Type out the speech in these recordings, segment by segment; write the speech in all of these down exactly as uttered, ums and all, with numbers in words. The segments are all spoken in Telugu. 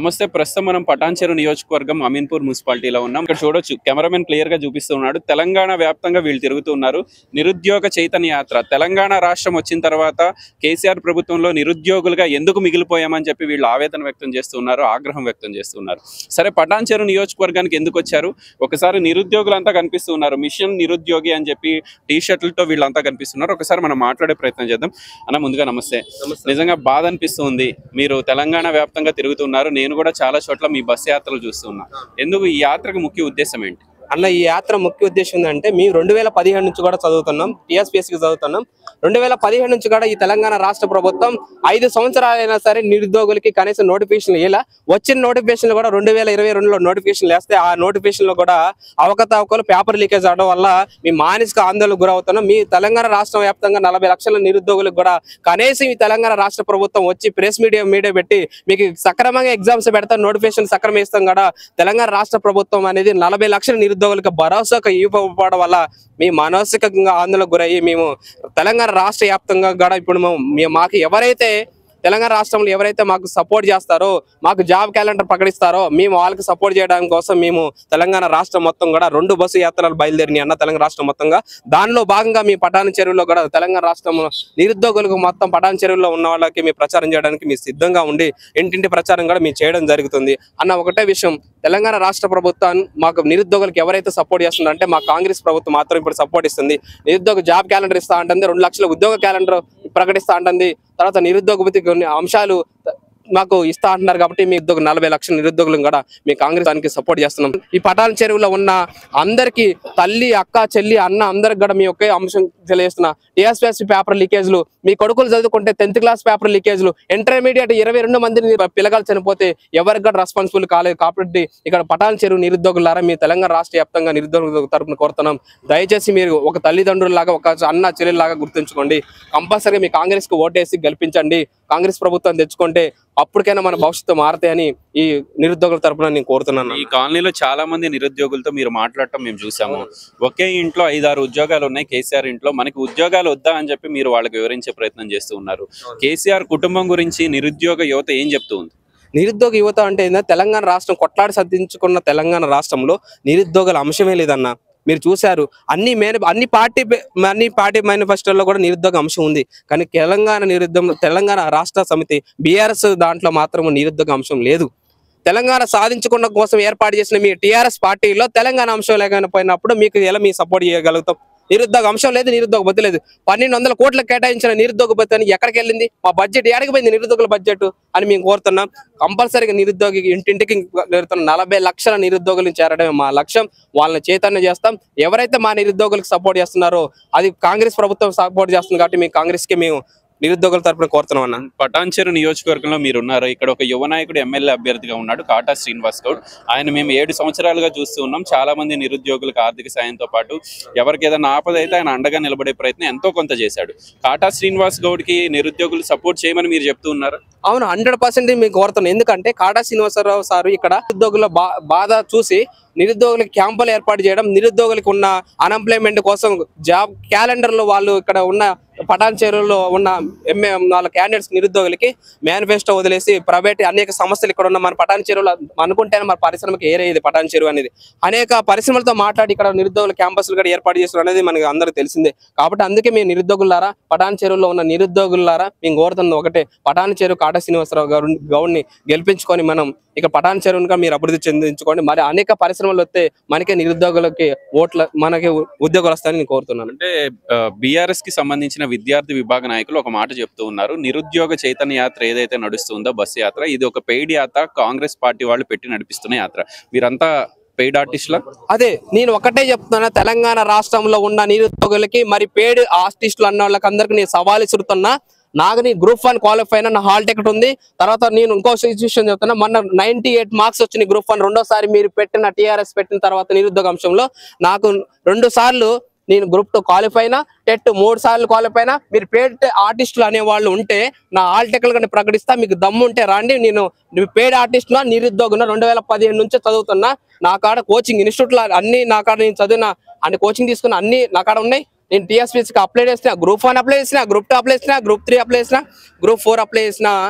నమస్తే. ప్రస్తుతం మనం పటాన్చెరు నియోజకవర్గం అమీన్పూర్ మున్సిపాలిటీలో ఉన్నాం. ఇక్కడ చూడొచ్చు, కెమెరామెన్ క్లియర్ గా చూపిస్తూ ఉన్నాడు. తెలంగాణ వ్యాప్తంగా వీళ్ళు తిరుగుతున్నారు. నిరుద్యోగ చైతన్య యాత్ర. తెలంగాణ రాష్ట్రం వచ్చిన తర్వాత కేసీఆర్ ప్రభుత్వంలో నిరుద్యోగులుగా ఎందుకు మిగిలిపోయామని చెప్పి వీళ్ళు ఆవేదన వ్యక్తం చేస్తున్నారు, ఆగ్రహం వ్యక్తం చేస్తున్నారు. సరే, పటాన్చెరు నియోజకవర్గానికి ఎందుకు వచ్చారు? ఒకసారి నిరుద్యోగులంతా కనిపిస్తున్నారు. మిషన్ నిరుద్యోగి అని చెప్పి టీ షర్ట్లతో వీళ్ళంతా కనిపిస్తున్నారు. ఒకసారి మనం మాట్లాడే ప్రయత్నం చేద్దాం. అన్న, ముందుగా నమస్తే. నిజంగా బాధ అనిపిస్తుంది. మీరు తెలంగాణ వ్యాప్తంగా తిరుగుతున్నారు. నేను కూడా చాలా చోట్ల మీ బస్ యాత్రలు చూస్తున్నా. ఎందుకు ఈ యాత్రకు ముఖ్య ఉద్దేశం ఏంటి అన్న? ఈ యాత్ర ముఖ్య ఉద్దేశం ఏంటంటే, మేము రెండు వేల పదిహేడు నుంచి కూడా చదువుతున్నాం, టీఎస్పీఎస్సీకి చదువుతున్నాం. రెండు వేల పదిహేడు నుంచి కూడా ఈ తెలంగాణ రాష్ట్ర ప్రభుత్వం ఐదు సంవత్సరాలైనా సరే నిరుద్యోగులకి కనీసం నోటిఫికేషన్లు ఇలా వచ్చిన నోటిఫికేషన్లు కూడా రెండు వేల ఇరవై రెండులో నోటిఫికేషన్లు వేస్తే ఆ నోటిఫికేషన్లో కూడా అవకతవకలు పేపర్ లీకేజ్ అవడం వల్ల మీ మానసిక ఆందోళనకు గురవుతున్నాం. మీ తెలంగాణ రాష్ట్ర వ్యాప్తంగా నలభై లక్షల నిరుద్యోగులకు కూడా కనీసం ఈ తెలంగాణ రాష్ట్ర ప్రభుత్వం వచ్చి ప్రెస్ మీడియా మీడియా పెట్టి మీకు సక్రమంగా ఎగ్జామ్స్ పెడతాం, నోటిఫికేషన్ సక్రమం ఇస్తాం కూడా తెలంగాణ రాష్ట్ర ప్రభుత్వం అనేది నలభై లక్షల నిరుద్యోగులకు భరోసాగా ఇవ్వకపోవడం వల్ల మీ మానసికంగా ఆందోళనకు గురయ్యి మేము తెలంగాణ రాష్ట్ర వ్యాప్తంగా కూడా ఇప్పుడు మేము మాకు ఎవరైతే తెలంగాణ రాష్ట్రంలో ఎవరైతే మాకు సపోర్ట్ చేస్తారో, మాకు జాబ్ క్యాలెండర్ ప్రకటిస్తారో, మేము వాళ్ళకి సపోర్ట్ చేయడం కోసం మేము తెలంగాణ రాష్ట్రం మొత్తం కూడా రెండు బస్సు యాత్రలు బయలుదేరినాయి అన్న. తెలంగాణ రాష్ట్రం మొత్తంగా దానిలో భాగంగా మీ పటాన్చెరువులో కూడా తెలంగాణ రాష్ట్రంలో నిరుద్యోగులకు మొత్తం పటాన్చెరువులో ఉన్న వాళ్ళకి మీ ప్రచారం చేయడానికి మీ సిద్ధంగా ఉండి ఇంటింటి ప్రచారం కూడా మేము చేయడం జరుగుతుంది అన్న. ఒకటే విషయం, తెలంగాణ రాష్ట్ర ప్రభుత్వం మాకు నిరుద్యోగులకు ఎవరైతే సపోర్ట్ చేస్తుందో అంటే మా కాంగ్రెస్ ప్రభుత్వం మాత్రం ఇప్పుడు సపోర్ట్ ఇస్తుంది. నిరుద్యోగ జాబ్ క్యాలెండర్ ఇస్తా ఉంటుంది, రెండు లక్షల ఉద్యోగ క్యాలెండర్ ప్రకటిస్తా ఉంటుంది. తర్వాత నిరుద్యోగ కొన్ని అంశాలు మాకు ఇస్తా అంటున్నారు కాబట్టి మీ ఉద్యోగ నలభై లక్షల నిరుద్యోగులను కూడా మీ కాంగ్రెస్ దానికి సపోర్ట్ చేస్తున్నాం. ఈ పటాన్చెరువులో ఉన్న అందరికీ తల్లి, అక్క, చెల్లి, అన్న అందరికి కూడా మీ ఒకే అంశం తెలియజేస్తున్నా. టీఎస్పీఎస్సీ పేపర్ లీకేజ్లు, మీ కొడుకులు చదువుకుంటే టెన్త్ క్లాస్ పేపర్ లీకేజ్లు, ఇంటర్మీడియట్ ఇరవై రెండు మందిని పిల్లగాలు చనిపోతే ఎవరికి కూడా రెస్పాన్సిబుల్ కాలేదు. కాబట్టి ఇక్కడ పటాన్చెరువు నిరుద్యోగులారా మీ తెలంగాణ రాష్ట్ర వ్యాప్తంగా నిరుద్యోగుల తరపున కోరుతున్నాం. దయచేసి మీరు ఒక తల్లిదండ్రులాగా, ఒక అన్న చెల్లెలాగా గుర్తుంచుకోండి. కంపల్సరీగా మీ కాంగ్రెస్ కు ఓటేసి గెలిపించండి. కాంగ్రెస్ ప్రభుత్వం తెచ్చుకుంటే అప్పటికైనా మన భవిష్యత్తు మారుతాయని ఈ నిరుద్యోగుల తరపున నేను కోరుతున్నాను. ఈ కాలనీలో చాలా మంది నిరుద్యోగులతో మీరు మాట్లాడటం మేము చూసాము. ఒకే ఇంట్లో ఐదారు ఉద్యోగాలు ఉన్నాయి కేసీఆర్ ఇంట్లో. మనకి ఉద్యోగాలు వద్దా అని చెప్పి మీరు వాళ్ళకి వివరించే ప్రయత్నం చేస్తూ ఉన్నారు. కేసీఆర్ కుటుంబం గురించి నిరుద్యోగ యువత ఏం చెప్తూ ఉంది? నిరుద్యోగ యువత అంటే తెలంగాణ రాష్ట్రం కొట్లాడి సాధించుకున్న తెలంగాణ రాష్ట్రంలో నిరుద్యోగుల అంశమే లేదన్న. మీరు చూశారు, అన్ని మేని అన్ని పార్టీ అన్ని పార్టీ మేనిఫెస్టోలో కూడా నిరుద్యోగ అంశం ఉంది. కానీ తెలంగాణ నిరుద్యోగం తెలంగాణ రాష్ట్ర సమితి బీఆర్ఎస్ దాంట్లో మాత్రం నిరుద్యోగ అంశం లేదు. తెలంగాణ సాధించుకున్న కోసం ఏర్పాటు చేసిన మీ టీఆర్ఎస్ పార్టీలో తెలంగాణ అంశం లేకపోయినప్పుడు మీకు ఎలా మీ సపోర్ట్ చేయగలుగుతాం? నిరుద్యోగ అంశం లేదు, నిరుద్యోగ భత్తి లేదు. పన్నెండు వందల కోట్లు కేటాయించిన నిరుద్యోగ భత్తి అని ఎక్కడికి వెళ్ళింది? మా బడ్జెట్ ఎక్కడికి పోయింది? నిరుద్యోగుల బడ్జెట్ అని మేము కోరుతున్నాం. కంపల్సరీగా నిరుద్యోగి ఇంటింటికి నలభై లక్షల నిరుద్యోగులను చేరడమే మా లక్ష్యం. వాళ్ళని చైతన్యం చేస్తాం. ఎవరైతే మా నిరుద్యోగులకు సపోర్ట్ చేస్తున్నారో అది కాంగ్రెస్ ప్రభుత్వం సపోర్ట్ చేస్తుంది కాబట్టి మేము కాంగ్రెస్కి మేము నిరుద్యోగుల తరపున కోరుతున్నాం అన్న. పటాన్చెరు నియోజకవర్గంలో మీరున్నారు. ఇక్కడ ఒక యువ నాయకుడు ఎమ్మెల్యే అభ్యర్థిగా ఉన్నాడు, కాటా శ్రీనివాస్ గౌడ్. ఆయన మేము ఏడు సంవత్సరాలుగా చూస్తూ ఉన్నాం. చాలా మంది నిరుద్యోగులకు ఆర్థిక సాయంతో పాటు ఎవరికి ఏదైనా ఆపద అయితే ఆయన అండగా నిలబడే ప్రయత్నం ఎంతో కొంత చేశాడు. కాటా శ్రీనివాస్ గౌడ్ కి నిరుద్యోగులు సపోర్ట్ చేయమని మీరు చెప్తూ ఉన్నారు. అవును, హండ్రెడ్ పర్సెంట్ మీకు కోరుతున్నాను. ఎందుకంటే కాటా శ్రీనివాసరావు సార్ ఇక్కడ నిరుద్యోగుల బా బాధ చూసి నిరుద్యోగులకు క్యాంపులు ఏర్పాటు చేయడం, నిరుద్యోగులకు ఉన్న అన్ఎంప్లాయ్మెంట్ కోసం జాబ్ క్యాలెండర్లో వాళ్ళు ఇక్కడ ఉన్న పటాన్చెరువులో ఉన్న ఎంఏ వాళ్ళ క్యాండిడేట్స్ నిరుద్యోగులకి మేనిఫెస్టో వదిలేసి ప్రైవేట్ అనేక సమస్యలు ఇక్కడ ఉన్న మన పటాన్చెరువులో అనుకుంటేనే మన పరిశ్రమకి ఏరే ఇది పటాన్చెరువు అనేది. అనేక పరిశ్రమలతో మాట్లాడి ఇక్కడ నిరుద్యోగుల క్యాంపస్లు కూడా ఏర్పాటు చేస్తున్నారు అనేది మనకి అందరికీ తెలిసిందే. కాబట్టి అందుకే మేము నిరుద్యోగులారా, పటాన్చెరువులో ఉన్న నిరుద్యోగులారా మేము కోరుతున్నది ఒకటే, పటాన్చెరువు కాటా శ్రీనివాసరావు గారు గౌడ్ని గెలిపించుకొని మనం ఇక పటాన్చెరువుగా మీరు అభివృద్ధి చెందించుకోండి. మరి అనేక పరిశ్రమలు వస్తే మనకే నిరుద్యోగులకి ఓట్ల మనకి ఉద్యోగాలు వస్తాయని నేను కోరుతున్నాను. అంటే బీఆర్ఎస్ కి సంబంధించిన విద్యార్థి విభాగ నాయకులు ఒక మాట చెప్తూ ఉన్నారు. నిరుద్యోగ చైతన్య యాత్ర ఏదైతే నడుస్తుందో బస్సు యాత్ర, ఇది ఒక పెయిడ్ యాత్ర, కాంగ్రెస్ పార్టీ వాళ్ళు పెట్టి నడిపిస్తున్న యాత్ర. మీరంతా పెయిడ్ ఆర్టిస్టుల? అదే నేను ఒకటే చెప్తున్నా, తెలంగాణ రాష్ట్రంలో ఉన్న నిరుద్యోగులకి మరి పెయిడ్ ఆర్టిస్టులు అన్న వాళ్ళకి అందరికి నేను సవాల్ ఇస్తున్నా. నాకు నీ గ్రూప్ వన్ క్వాలిఫై అయినా, నా హాల్ టికెట్ ఉంది. తర్వాత నేను ఇంకో సిచ్యువేషన్ చెప్తున్నా, మొన్న నైన్టీ ఎయిట్ మార్క్స్ వచ్చినాయి గ్రూప్ వన్. రెండోసారి మీరు పెట్టిన టీఆర్ఎస్ పెట్టిన తర్వాత నిరుద్యోగ అంశంలో నాకు రెండు సార్లు నేను గ్రూప్ టూ క్వాలిఫై అయినా, టెట్ మూడు సార్లు క్వాలిఫై అయినా. మీరు పేడ్ ఆర్టిస్టులు అనే వాళ్ళు ఉంటే నా ఆల్ టెక్లు కానీ ప్రకటిస్తా. మీకు దమ్ము ఉంటే రండి. నేను పేడ్ ఆర్టిస్టులో నిరుద్యోగున రెండు వేల పదిహేను నుంచి చదువుతున్నా. నా కాడ కోచింగ్ ఇన్స్టిట్యూట్లో అన్ని నా కాడ నేను చదివిన అన్ని కోచింగ్ తీసుకున్న అన్ని నా కాడ ఉన్నాయి. నేను టీఎస్పీఎస్సీకి అప్లై చేసిన, గ్రూప్ వన్ అప్లై చేసిన, గ్రూప్ టూ అప్లై చేసిన, గ్రూప్ త్రీ అప్లై చేసిన, గ్రూప్ ఫోర్ అప్లై చేసిన.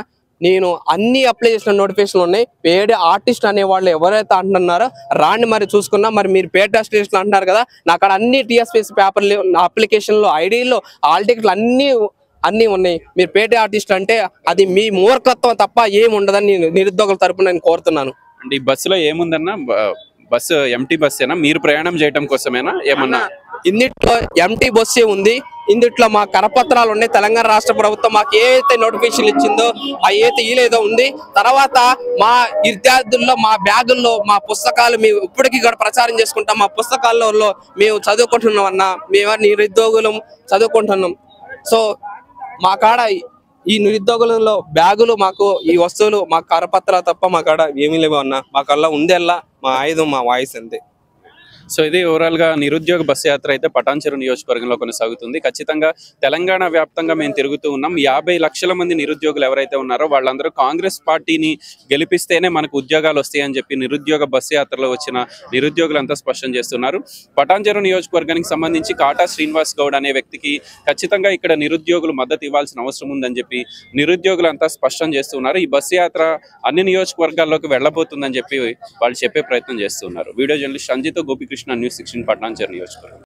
నేను అన్ని అప్లై చేసిన నోటిఫికేషన్లు ఉన్నాయి. పేడ్ ఆర్టిస్ట్ అనే వాళ్ళు ఎవరైతే అంటున్నారో రాండి మరి చూసుకున్నా. మరి మీరు పేడ్ ఆర్టిస్ట్ అంటున్నారు కదా, నా అక్కడ అన్ని టీఎస్పీఎస్సీ పేపర్లు అప్లికేషన్లు ఐడీలు ఆల్ టికెట్లు అన్ని అన్నీ ఉన్నాయి. మీరు పేడ్ ఆర్టిస్ట్ అంటే అది మీ మూర్ఖత్వం తప్ప ఏమి ఉండదని నేను నిరుద్యోగుల తరపున నేను కోరుతున్నాను. అంటే ఈ బస్సులో ఏముందన్నా, బస్సు ఎంటీ బస్సేనా, మీరు ప్రయాణం చేయడం కోసమేనా ఏమన్నా? ఇందుట్లో ఎంటీ బస్సే ఉంది. ఇందుట్లో మా కరపత్రాలు ఉన్నాయి. తెలంగాణ రాష్ట్ర ప్రభుత్వం మాకు ఏదైతే నోటిఫికేషన్ ఇచ్చిందో ఆ ఏదైతే ఇలేదో ఉంది. తర్వాత మా విద్యార్థుల్లో మా బ్యాగుల్లో మా పుస్తకాలు మేము ఇప్పటికీ కూడా ప్రచారం చేసుకుంటాం. మా పుస్తకాల్లో మేము చదువుకుంటున్నాం అన్న, మేము నిరుద్యోగులం చదువుకుంటున్నాం. సో మా కాడ ఈ నిరుద్యోగులలో బ్యాగులు, మాకు ఈ వస్తువులు, మా కరపత్రాలు తప్ప మా కాడ ఏమీ లేవు అన్న. మా కల్లా ఉందేల్లా మా ఆయుధం, మా వాయిస్ అంతే. సో ఇది ఓవరాల్ గా నిరుద్యోగ బస్సు యాత్ర అయితే పటాన్చెరు నియోజకవర్గంలో కొనసాగుతుంది. ఖచ్చితంగా తెలంగాణ వ్యాప్తంగా మేము తిరుగుతూ ఉన్నాం. యాభై లక్షల మంది నిరుద్యోగులు ఎవరైతే ఉన్నారో వాళ్ళందరూ కాంగ్రెస్ పార్టీని గెలిపిస్తేనే మనకు ఉద్యోగాలు వస్తాయని చెప్పి నిరుద్యోగ బస్సు యాత్రలో వచ్చిన నిరుద్యోగులంతా స్పష్టం చేస్తున్నారు. పటాన్చెరు నియోజకవర్గానికి సంబంధించి కాటా శ్రీనివాస్ గౌడ్ అనే వ్యక్తికి ఖచ్చితంగా ఇక్కడ నిరుద్యోగులు మద్దతు ఇవ్వాల్సిన అవసరం ఉందని చెప్పి నిరుద్యోగులంతా స్పష్టం చేస్తున్నారు. ఈ బస్సు యాత్ర అన్ని నియోజకవర్గాల్లోకి వెళ్ళబోతుందని చెప్పి వాళ్ళు చెప్పే ప్రయత్నం చేస్తున్నారు. Video journalist Sanjith Gopikrishna, news sixteen Patancheru నియోజకవర్గం.